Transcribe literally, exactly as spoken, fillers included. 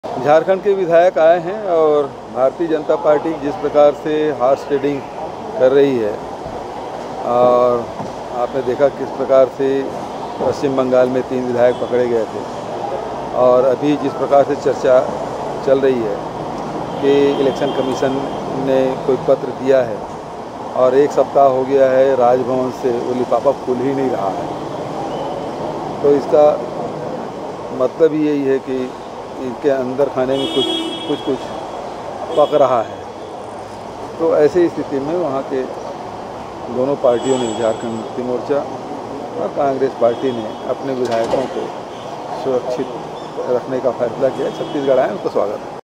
झारखंड के विधायक आए हैं और भारतीय जनता पार्टी जिस प्रकार से हॉर्स ट्रेडिंग कर रही है और आपने देखा किस प्रकार से पश्चिम बंगाल में तीन विधायक पकड़े गए थे और अभी जिस प्रकार से चर्चा चल रही है कि इलेक्शन कमीशन ने कोई पत्र दिया है और एक सप्ताह हो गया है राजभवन से वो लिफाफा खुल ही नहीं रहा है, तो इसका मतलब ही यही है कि इनके अंदर खाने में कुछ कुछ कुछ पक रहा है। तो ऐसी स्थिति में वहाँ के दोनों पार्टियों ने, झारखंड मुक्ति मोर्चा और कांग्रेस पार्टी ने अपने विधायकों को सुरक्षित रखने का फैसला किया। छत्तीसगढ़ आए, उनका स्वागत है।